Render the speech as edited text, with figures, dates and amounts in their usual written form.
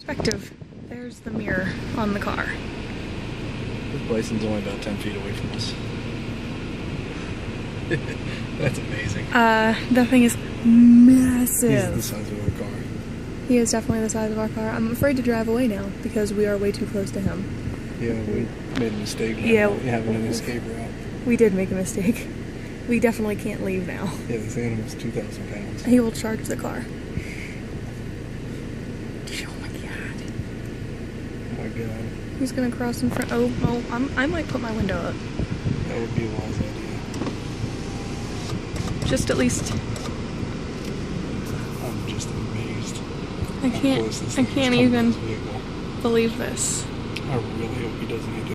Perspective. There's the mirror on the car. This bison's only about 10 feet away from us. That's amazing. That thing is massive. He's the size of our car. He is definitely the size of our car. I'm afraid to drive away now because we are way too close to him. Yeah, we made a mistake. Yeah, we having an escape route. We did make a mistake. We definitely can't leave now. Yeah, this animal's 2,000 pounds. He will charge the car. Oh my god. Oh my god. He's gonna cross in front. I might put my window up. That would be a wise idea. Just at least. I'm just amazed. I can't even believe this. I really hope he doesn't hit